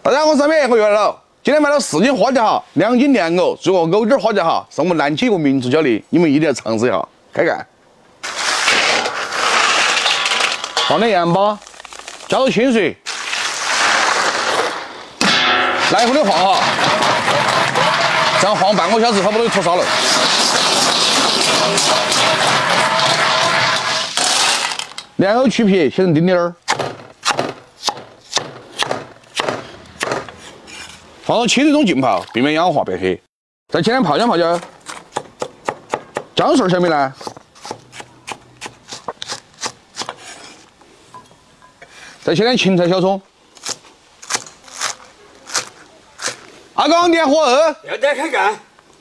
大家好，我是米，我又来了。今天买了4斤花甲哈，2斤莲藕，做个藕底花甲哈，是我们南起一个民族佳丽，你们一定要尝试一下。开干，放点盐巴，加入清水，来回的晃哈，这样晃半个小时，差不多就脱沙了。莲藕去皮，切成丁丁儿。 放到7水中浸泡，避免氧化变黑。再切点泡椒，姜丝下面呢，再切点芹菜、小葱。阿刚点火2， 要点开干。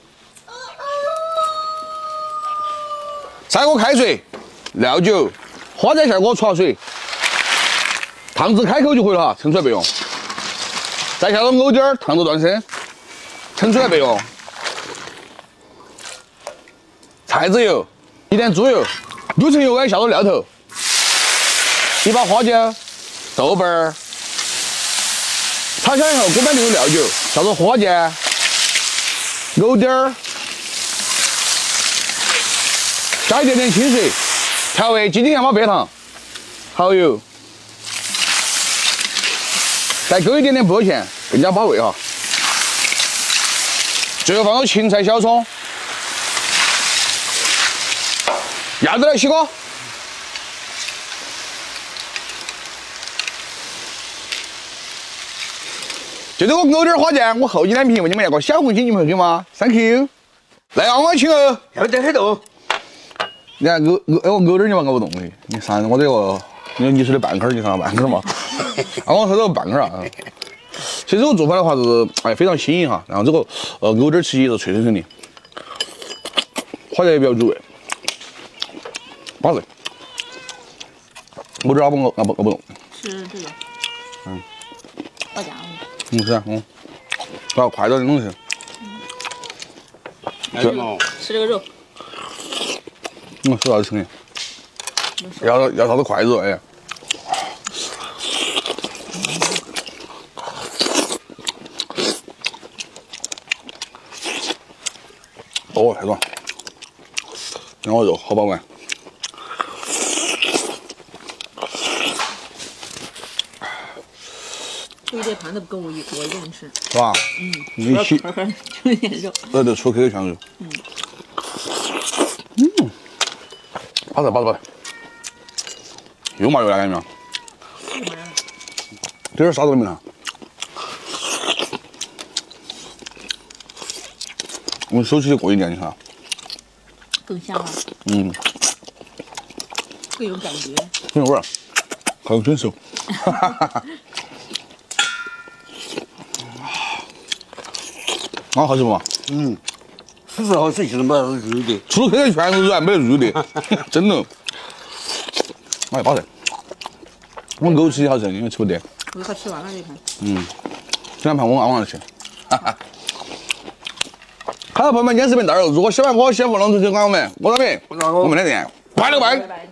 3个开水，料酒，花甲馅锅焯水，烫至开口就可以了哈，盛出来备用。 再下入藕底儿，烫至断生，盛出来备用。菜籽油，一点猪油，6成油该下入料头，一把花椒、豆瓣儿，炒香以后锅边进入料酒，下入花甲、藕底儿，加一点点清水，调味鸡精、羊毛、白糖、蚝油。 再勾一点点薄芡，更加把味哈。最后放入芹菜、小葱，压着来起锅。就这个藕底花甲，我后几天评为你们要个小红心，你们会给吗 ？Thank you。来啊，我请哦。 要点很多。 你看藕底你嘛搞不动的，你上我这个。 你说的半根儿，你看半根儿嘛？啊，我说这个半根儿啊。其实这个做法的话是，非常新颖哈。然后这个藕底吃起是脆脆的，花甲也比较入味，巴适。藕底熬不动。 吃这个。花甲。 是啊，要快点的东西。 吃这个肉。 是啥子声音？要啥子筷子哎？ 哦，太爽！羊肉好饱满。 有一点盘都不够我一个人吃。 是吧？你洗， 就一点肉。 对，出口香肉。巴适。又麻油了，看见没有？这点啥子都没有。 我们手起就过一点，你看， 更香了。更有感觉。 很有味儿，还有卷手。啊，好吃不嘛？ 是时候吃起来没得肉的， 除了这全是软，没得肉的，真的。哎，巴适。我藕吃好吃，因为吃不得。 我快吃完了这盘。 这2盘我按吃。哈哈。 好了，朋友们，今天视频到这儿。如果喜欢我，喜欢我，能出去管我们，我是米，我们的店，拜了个拜。